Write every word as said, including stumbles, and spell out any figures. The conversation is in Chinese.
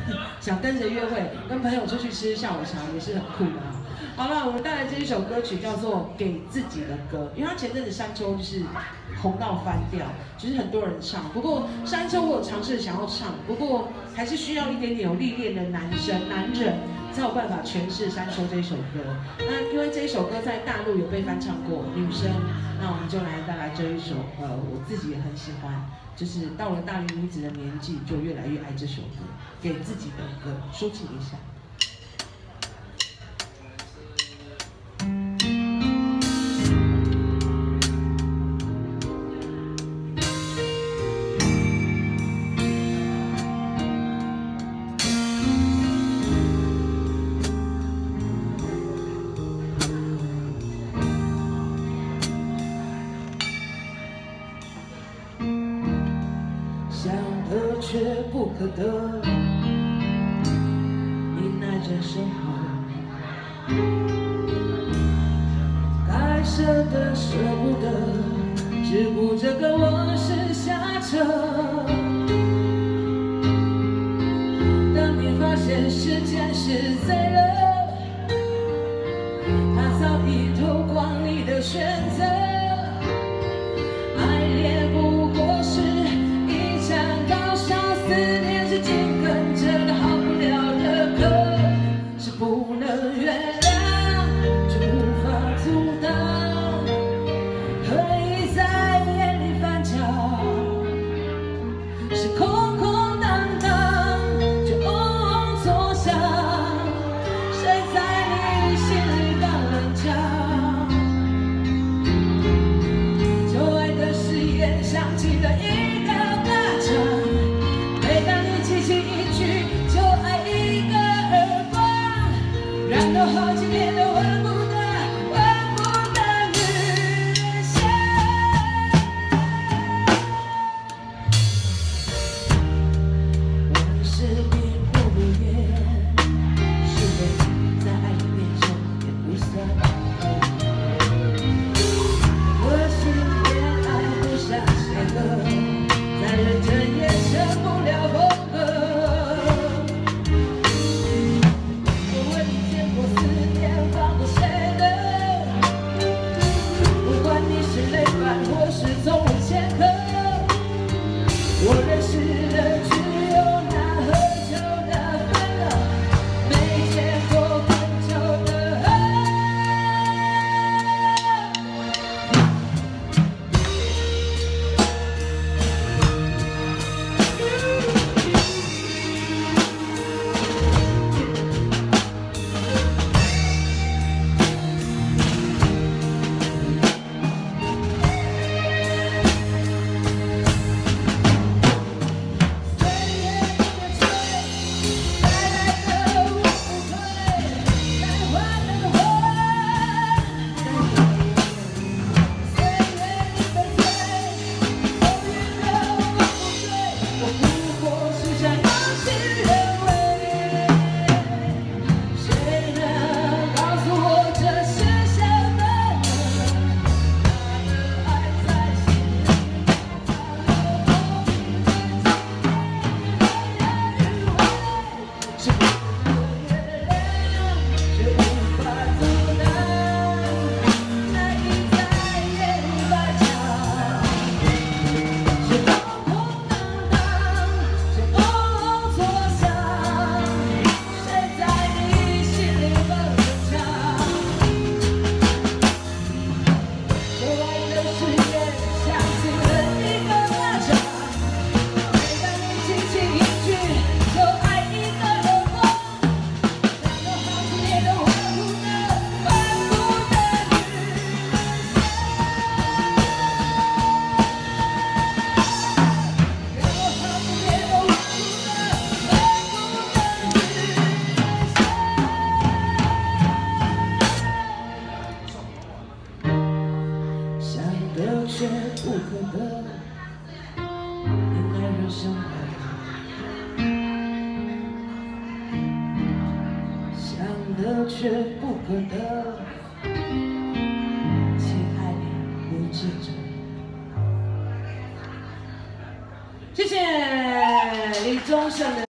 想跟谁约会，跟朋友出去吃下午茶也是很酷的啊。好了，我们带来这一首歌曲叫做《给自己的歌》，因为它前阵子山丘就是红到翻掉，就是很多人唱。不过山丘我有尝试想要唱，不过还是需要一点点有历练的男生男人才有办法诠释山丘这一首歌。那因为这一首歌在大陆有被翻唱过，女生，那我们就来带来这一首，呃，我自己也很喜欢，就是到了大龄女子的年纪，就越来越爱这首歌，给自己的歌，抒情一下。 想得却不可得，你耐着生活，该舍的舍不得，只顾着跟我是瞎扯。当你发现时间是醉了，他早已偷光你的选择。 好几年都闻不得、闻不得女人香。往事并不远，是非在爱里面什么也不算。可惜恋爱不像写歌，再认真也成不了风格。 或是从未镌刻，我认识的只有那喝酒的欢乐，没见过分手的恨。却不可得，你耐人生活，想得却不可得，情爱里不自责。谢谢李宗盛的。